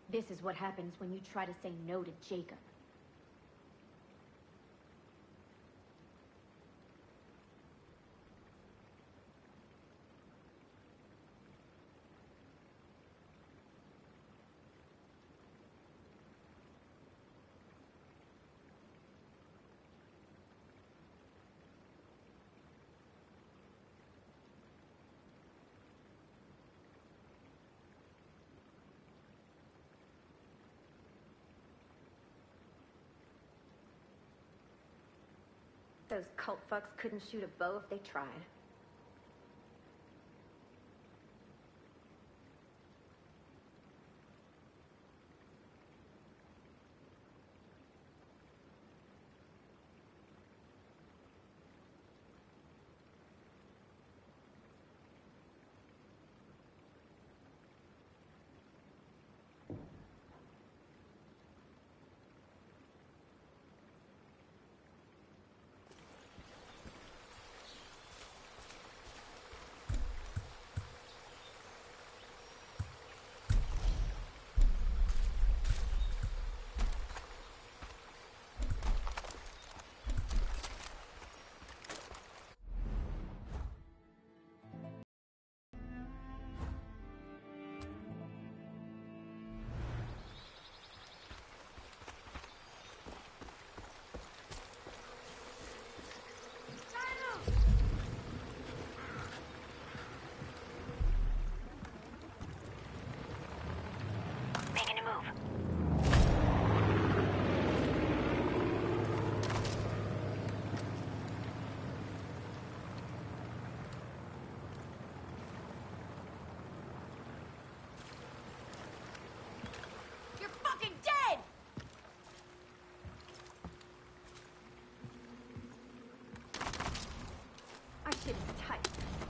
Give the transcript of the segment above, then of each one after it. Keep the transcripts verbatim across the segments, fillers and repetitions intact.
This is what happens when you try to say no to Jacob. Those cult fucks couldn't shoot a bow if they tried. Shit is tight.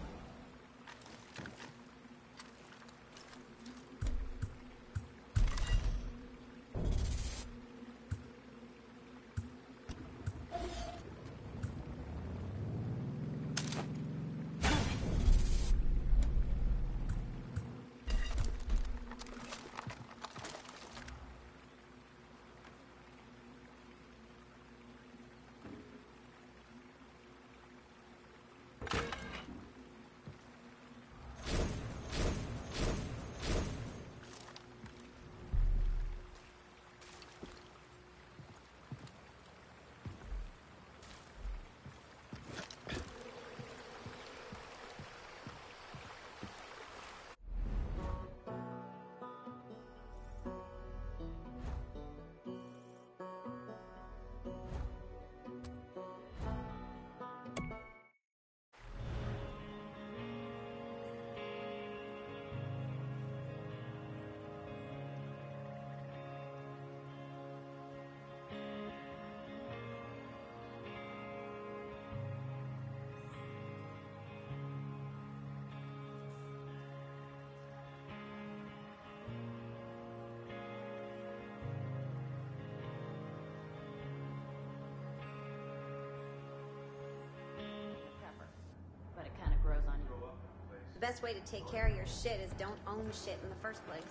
The best way to take care of your shit is don't own shit in the first place.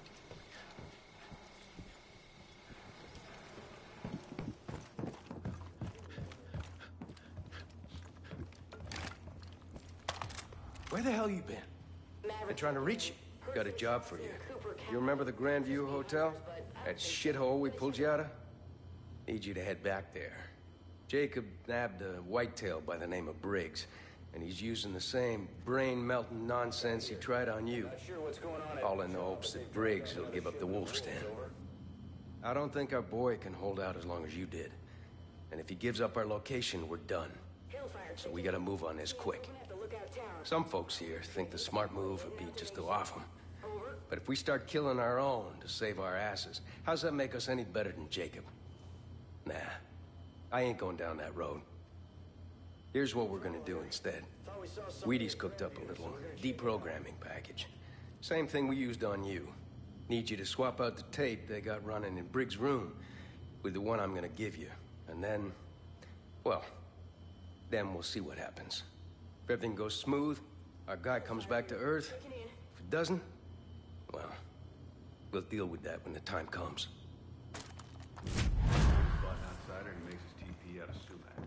Where the hell you been? Been trying to reach you. Got a job for you. You remember the Grandview Hotel? That shithole we pulled you out of? Need you to head back there. Jacob nabbed a whitetail by the name of Briggs, and he's using the same brain-melting nonsense he tried on you. All in the hopes that Briggs will give up the wolf's den. I don't think our boy can hold out as long as you did. And if he gives up our location, we're done. So we gotta move on this quick. Some folks here think the smart move would be just to off him. But if we start killing our own to save our asses, how's that make us any better than Jacob? Nah, I ain't going down that road. Here's what we're gonna do instead. Wheaties cooked up a little deprogramming package. Same thing we used on you. Need you to swap out the tape they got running in Briggs' room with the one I'm gonna give you. And then, well, then we'll see what happens. If everything goes smooth, our guy comes back to Earth. If it doesn't, well, We'll deal with that when the time comes. Button outsider and he makes his T P out of sumac.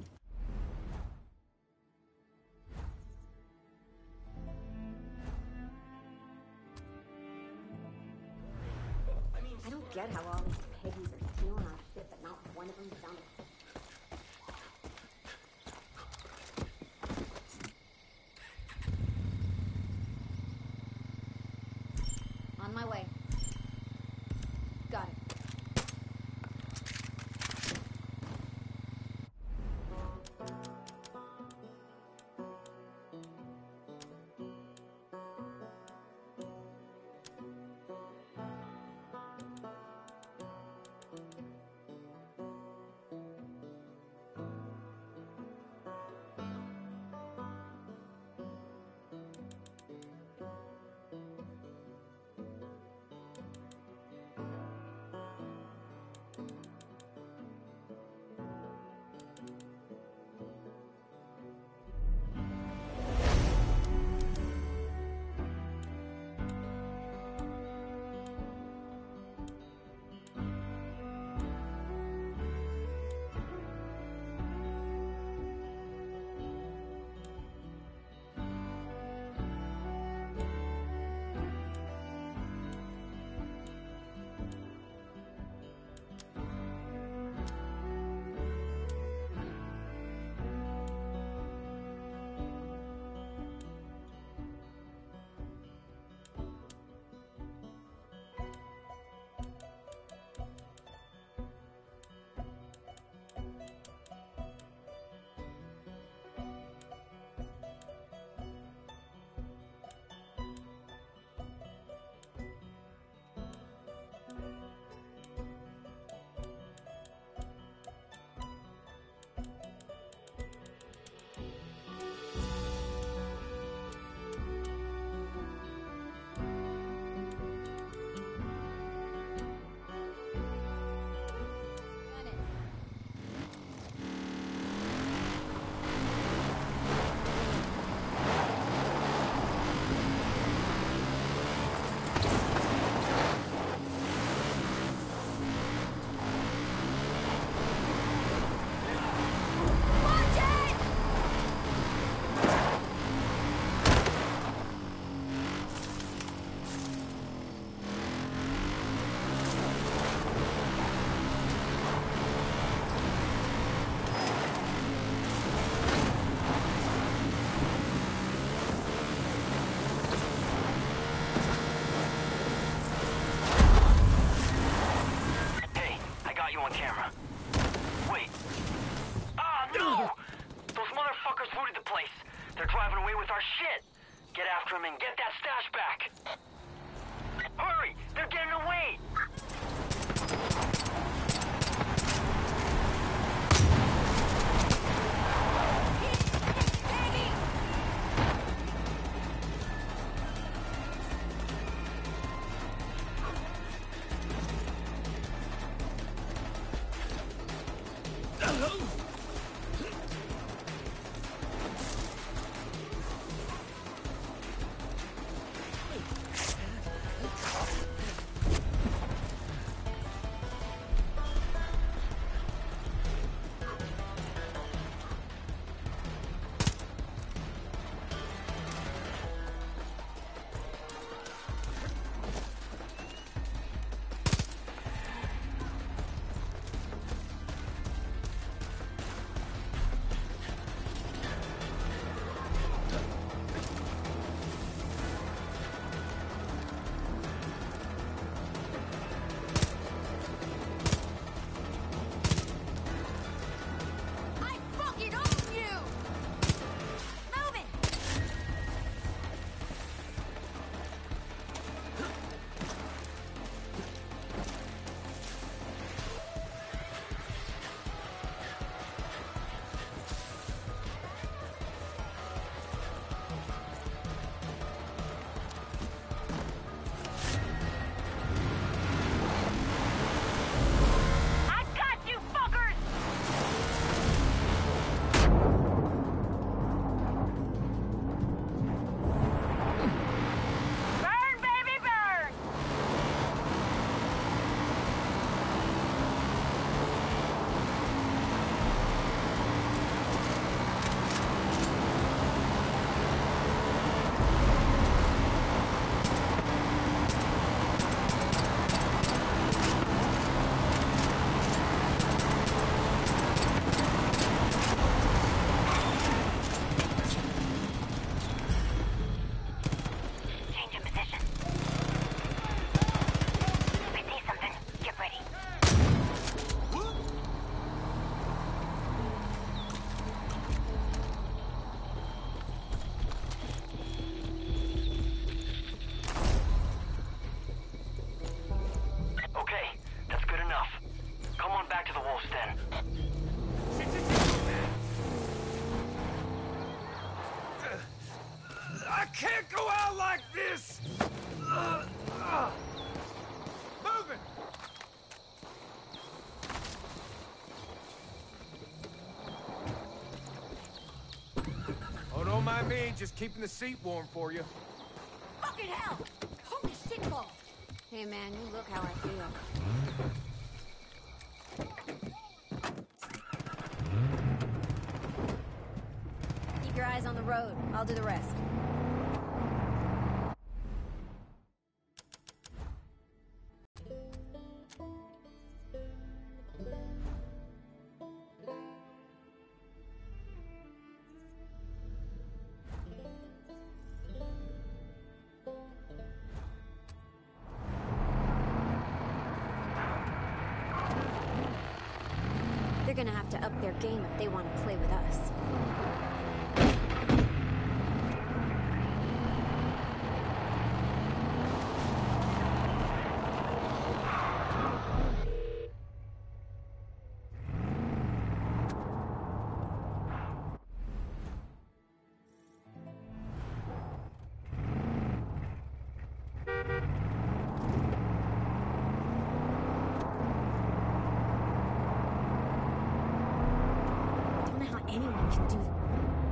I don't get how all these piggies are stealing our shit, but not one of them found a... On my way. Got it. And get that stash back! Hurry! They're getting away! by me, just keeping the seat warm for you. Fucking hell! Holy shit balls! Hey man, you look how I feel. Keep your eyes on the road. I'll do the rest. They're gonna have to up their game if they want to play with us. Anyone can do that.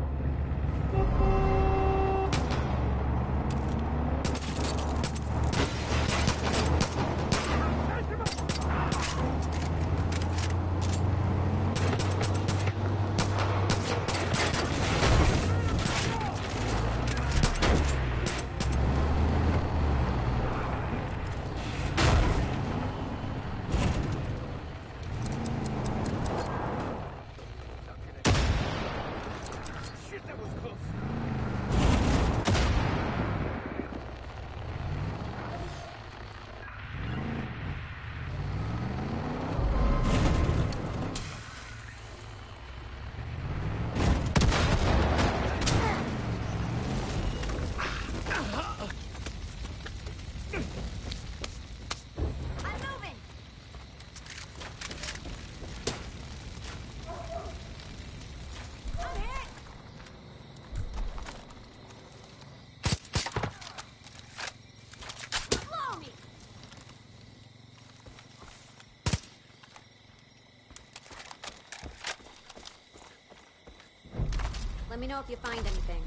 Let me know if you find anything.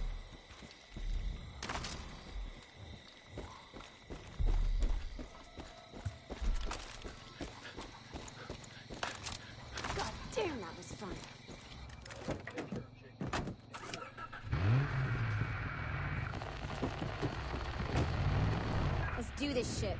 God damn, that was fun. Let's do this shit.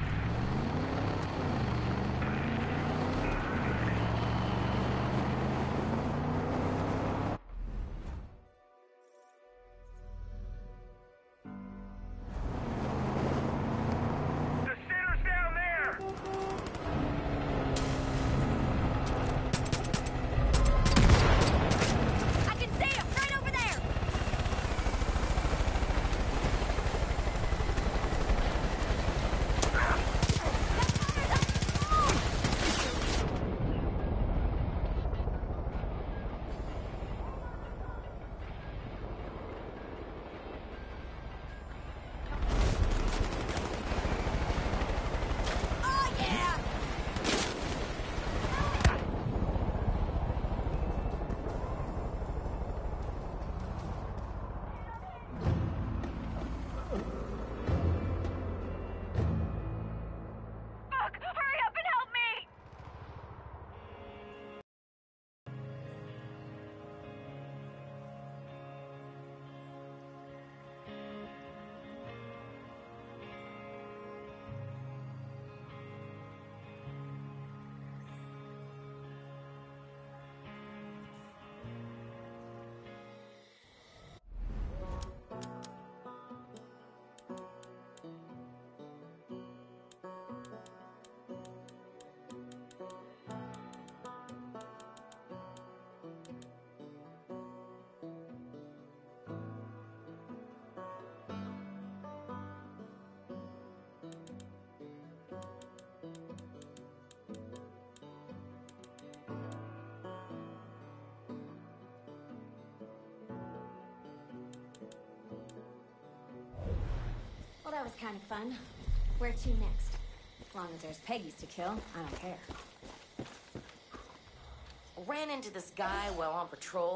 Well, that was kind of fun. Where to next? As long as there's Peggy's to kill, I don't care. Ran into this guy while on patrol.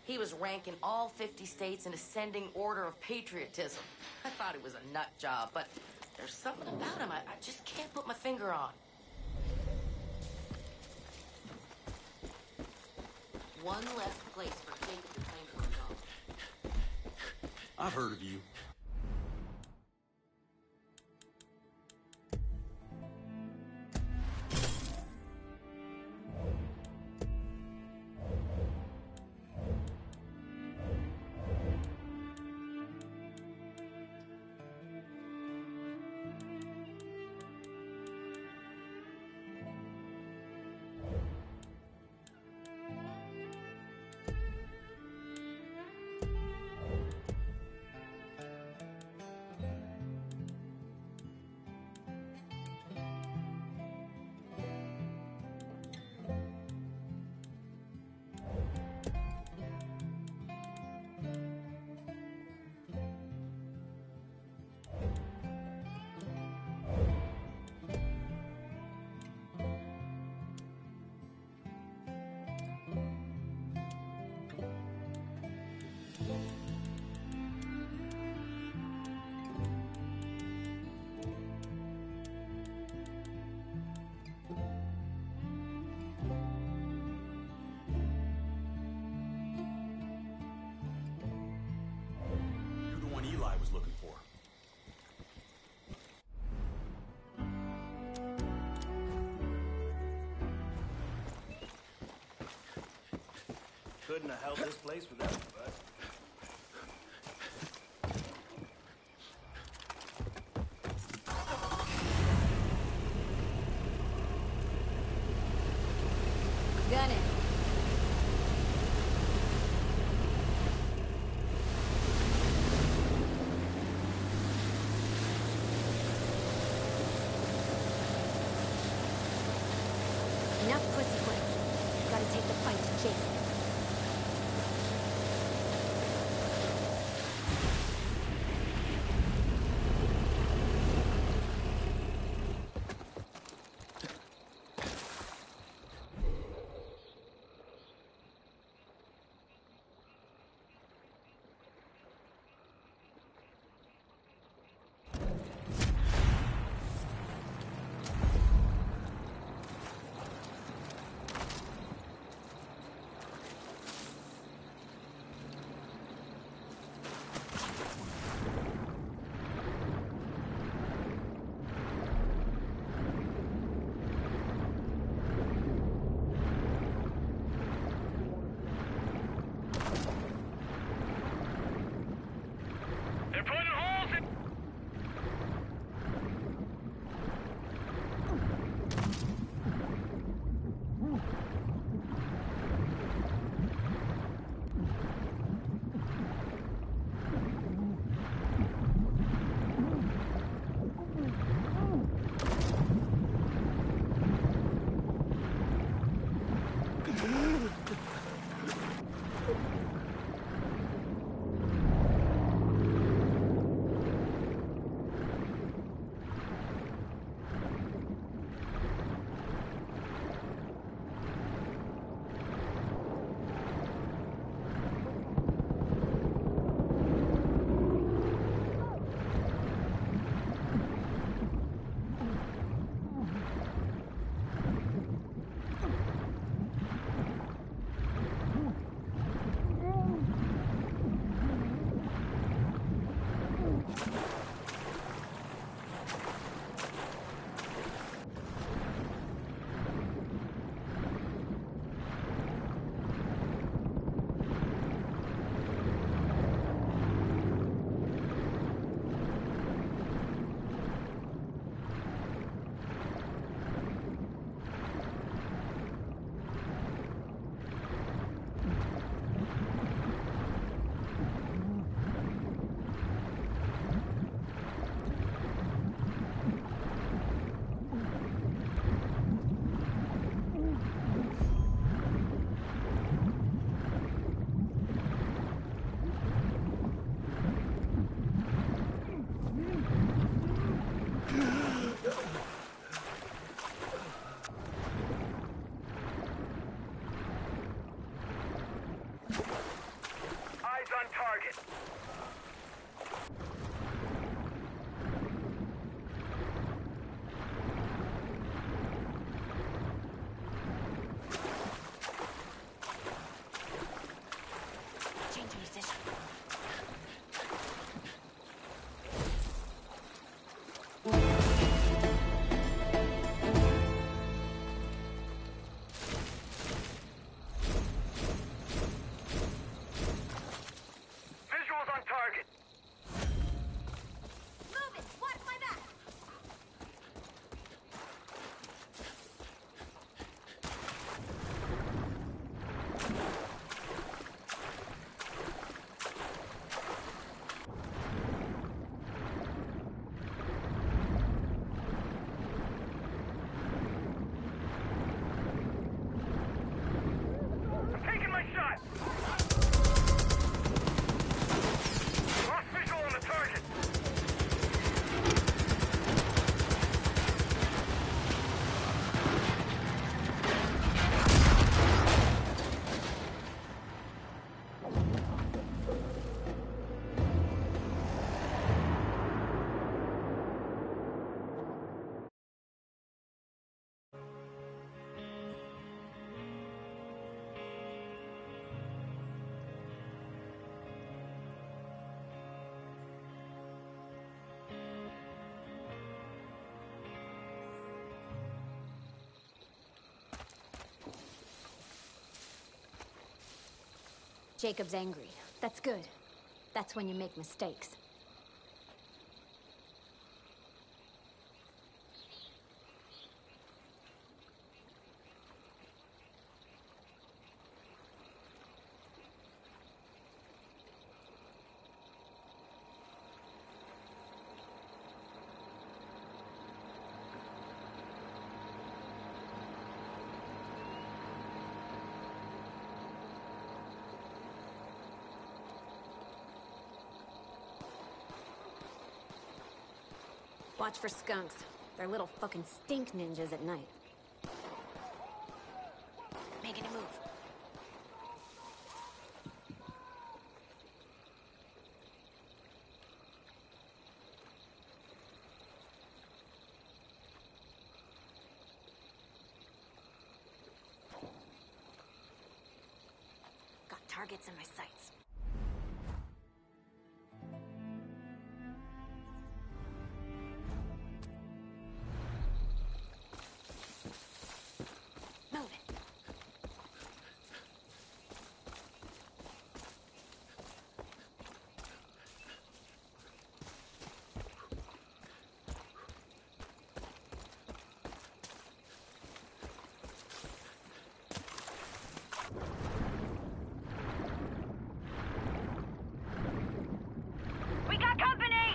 He was ranking all fifty states in ascending order of patriotism. I thought it was a nut job, but there's something about him I, I just can't put my finger on. One less place for Jacob to claim for himself. I've heard of you. Eli was looking for. Couldn't have held this place without you, bud. Gun it. Enough pussyfoot. Gotta take the fight to Jake. They're putting holes in... target. Changing position. Visuals on target. Move it! Watch my back! I'm taking my shot. Lost visual on the target. Jacob's angry. That's good. That's when you make mistakes. Watch for skunks. They're little fucking stink ninjas at night. Making a move. Got targets in my sights. Move it. We got company!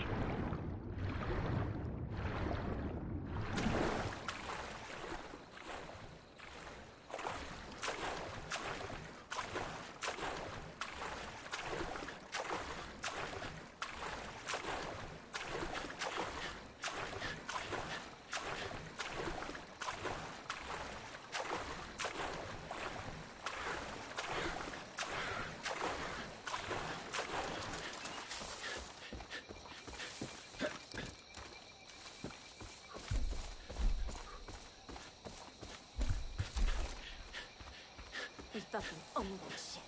We fucking own that shit.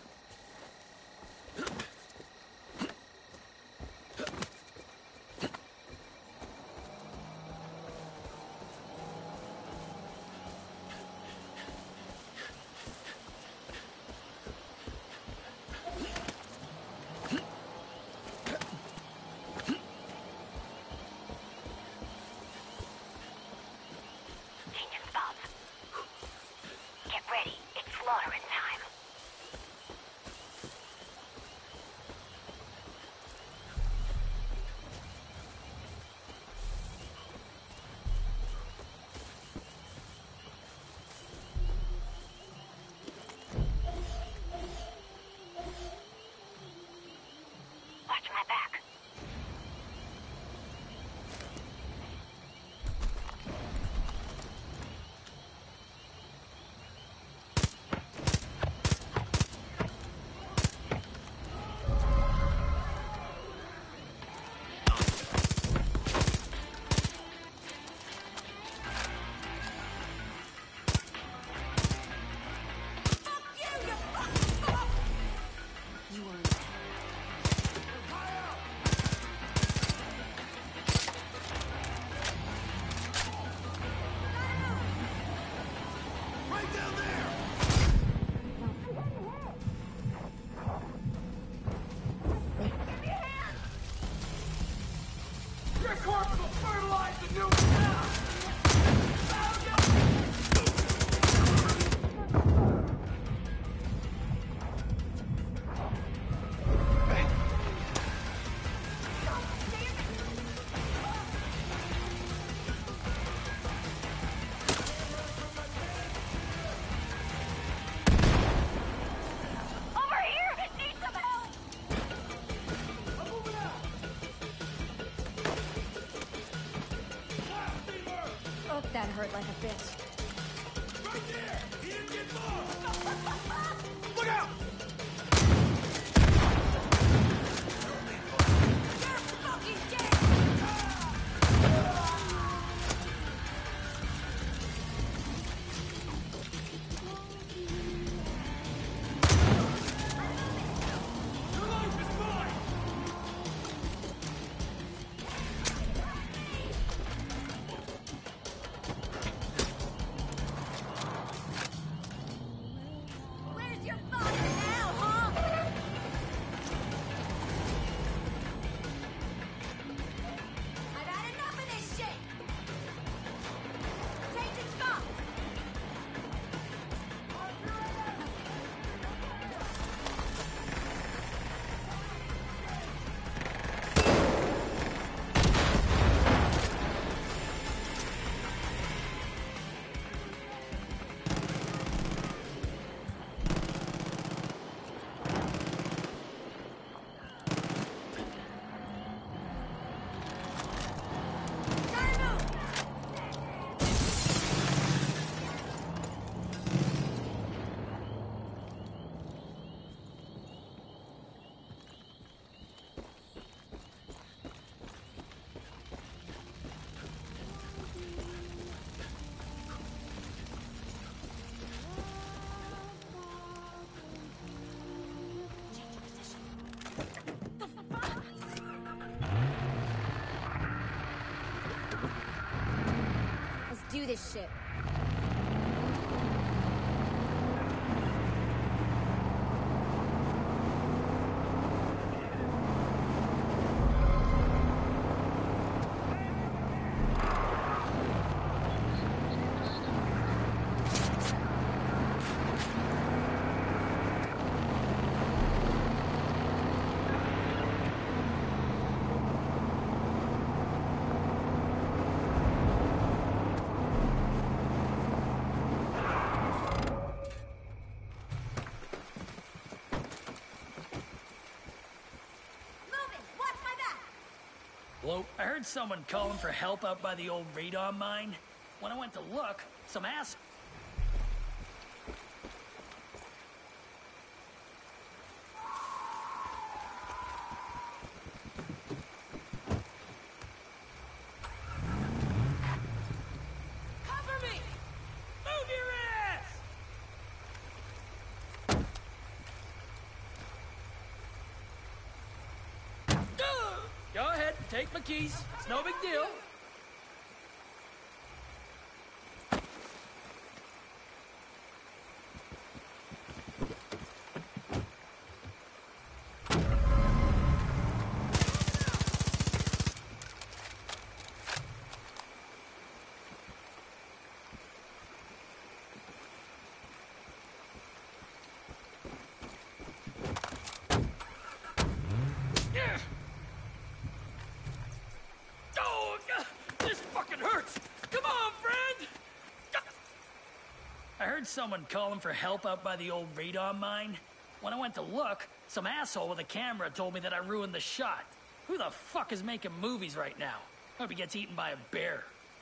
Changing spots. Get ready. It's slaughtering time. hurt like a bitch. Right there! He didn't get far! Look out! You're fucking dead! Your life is mine! Where's your father now, huh? I've had enough of this shit! Changing spots! Gotta move! Change your position. The fuck? Let's do this shit. Moving! Watch my back! Hello? I heard someone calling for help out by the old radon mine. When I went to look, some ass... Cover me! Move your ass! Go ahead, take my keys. It's no big deal. Oh, God, this fucking hurts. Come on, friend. I heard someone calling for help out by the old radon mine. When I went to look, some asshole with a camera told me that I ruined the shot. Who the fuck is making movies right now? Hope he gets eaten by a bear.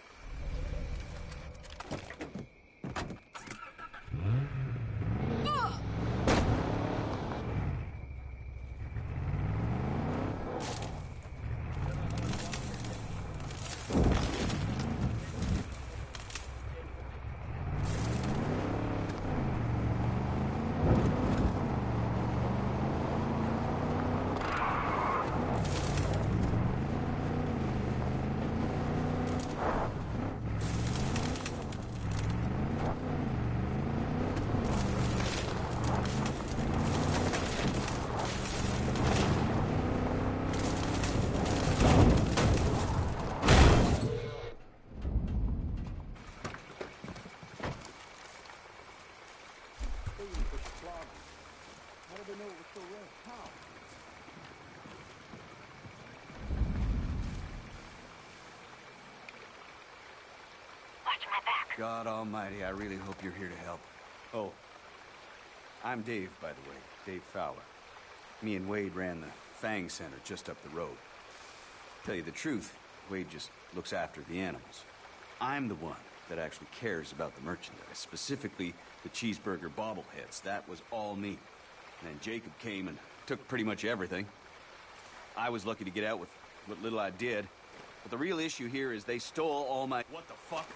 Watch my back. God almighty, I really hope you're here to help. Oh, I'm Dave, by the way. Dave Fowler. Me and Wade ran the Fang Center just up the road. Tell you the truth, Wade just looks after the animals. I'm the one that actually cares about the merchandise, specifically the cheeseburger bobbleheads. That was all me. And then Jacob came and took pretty much everything. I was lucky to get out with what little I did. But the real issue here is they stole all my... What the fuck?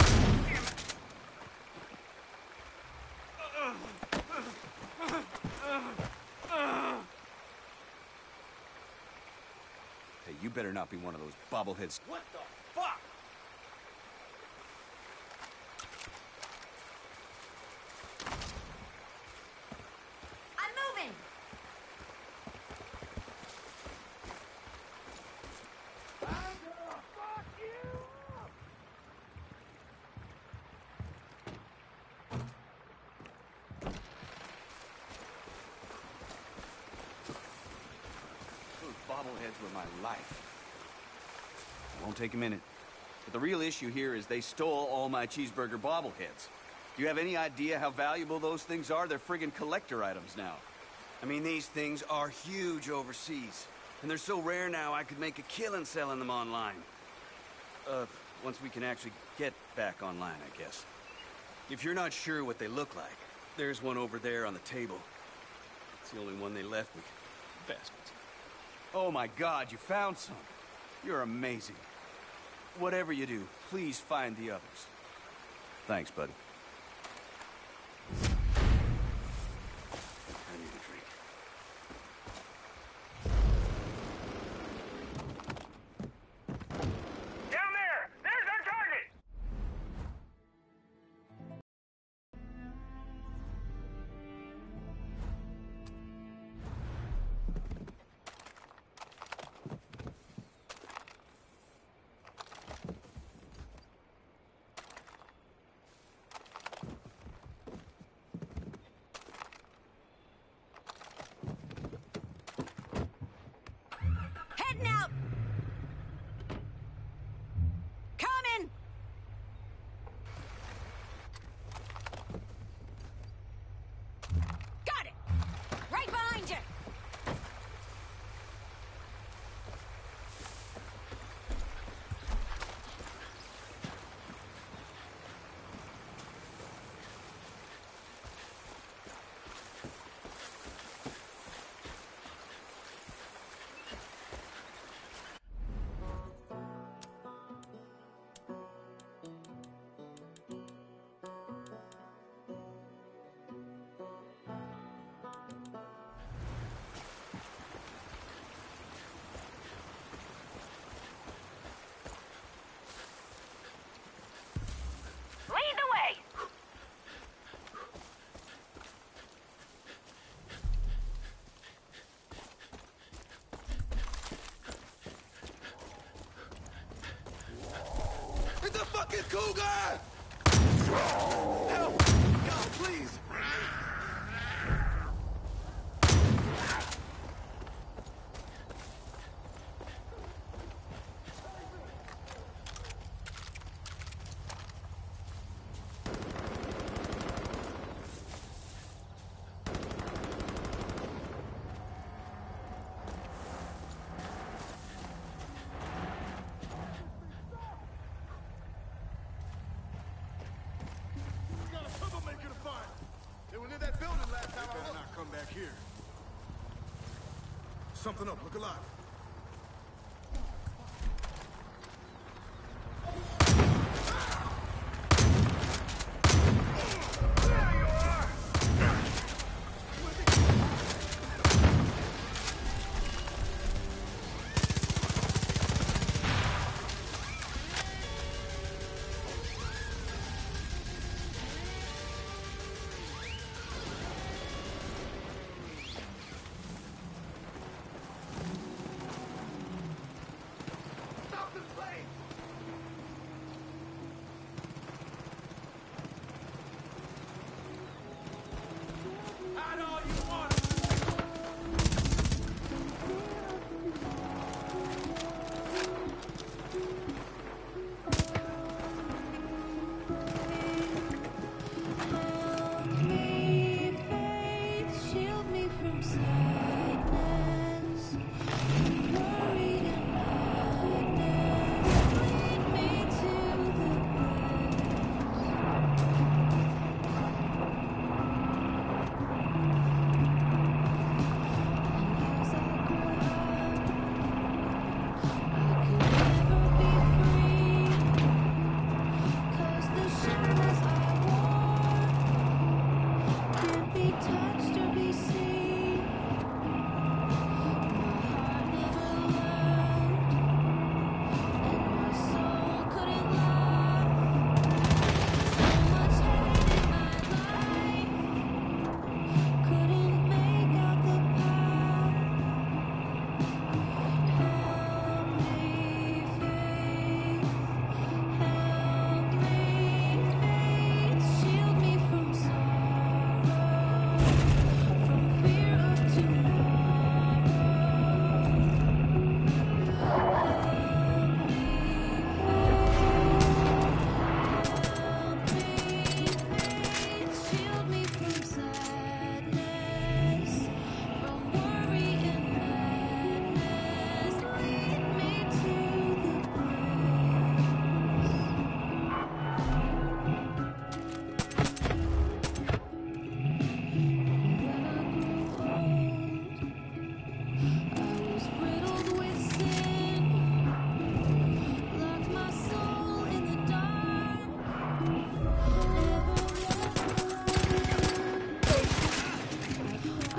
Hey, you better not be one of those bobbleheads. What the fuck? I'm moving! Those bobbleheads were my life. It won't take a minute. But the real issue here is they stole all my cheeseburger bobbleheads. Do you have any idea how valuable those things are? They're friggin' collector items now. I mean, these things are huge overseas. And they're so rare now, I could make a killing selling them online. Uh, once we can actually get back online, I guess. If you're not sure what they look like, there's one over there on the table. It's the only one they left me. Bastards. Oh my God, you found some. You're amazing. Whatever you do, please find the others. Thanks, buddy. I need a drink. Down there! There's our target! Heading out! Coming! Got it! Right behind you! Lead the way! It's a fucking cougar! Help! God, please! We got a troublemaker to find. They were near that building last time I Better looked. not come back here. Something up. Look alive.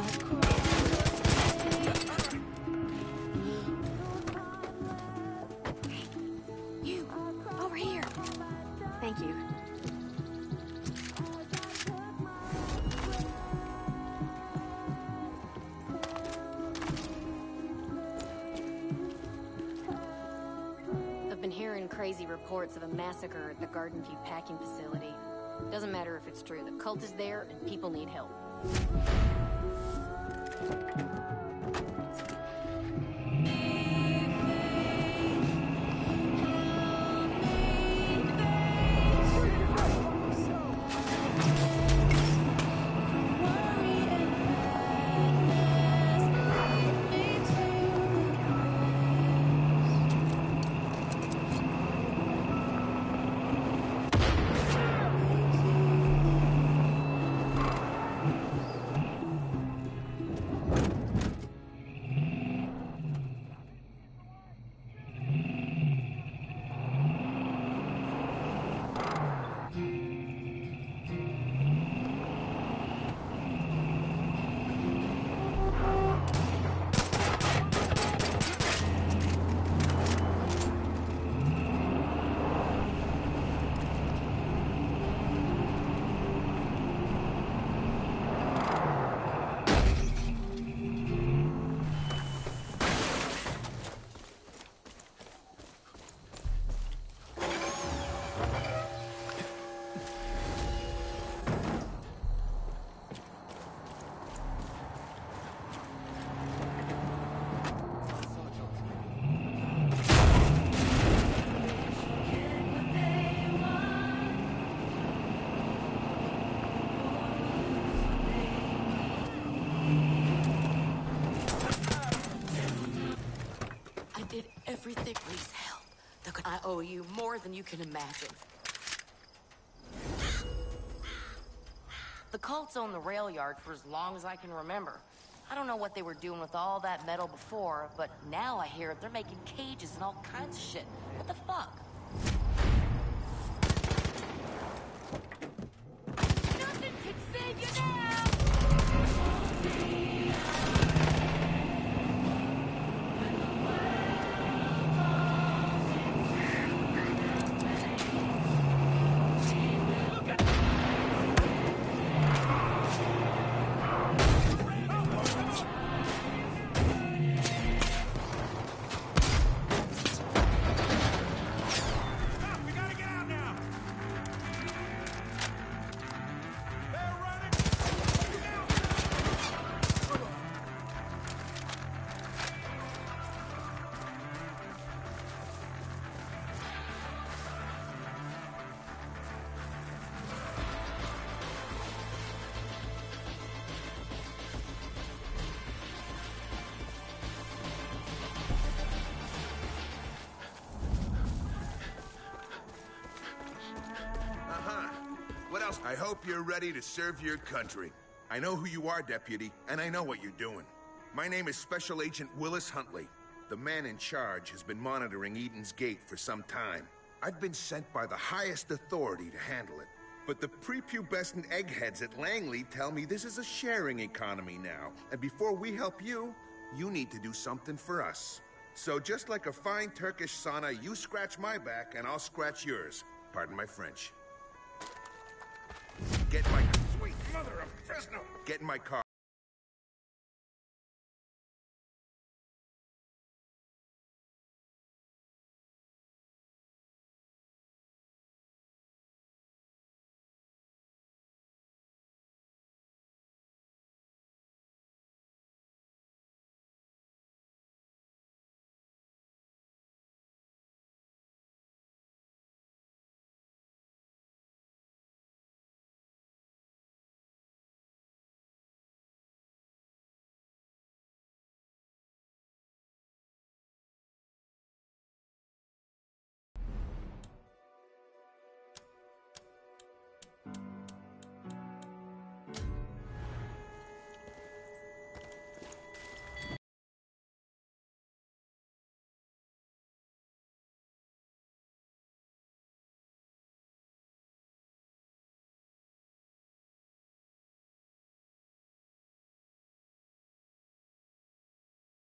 You, over here. Thank you. I've been hearing crazy reports of a massacre at the Garden View packing facility. Doesn't matter if it's true, the cult is there and people need help. Everything needs help. Look, I owe you more than you can imagine. The cults owned the rail yard for as long as I can remember. I don't know what they were doing with all that metal before, but now I hear they're making cages and all kinds of shit. What the fuck? Nothing can save you now! I hope you're ready to serve your country. I know who you are, Deputy, and I know what you're doing. My name is Special Agent Willis Huntley. The man in charge has been monitoring Eden's Gate for some time. I've been sent by the highest authority to handle it. But the prepubescent eggheads at Langley tell me this is a sharing economy now, and before we help you, you need to do something for us. So just like a fine Turkish sauna, you scratch my back and I'll scratch yours. Pardon my French. Get my... Sweet mother of Fresno! Get in my car.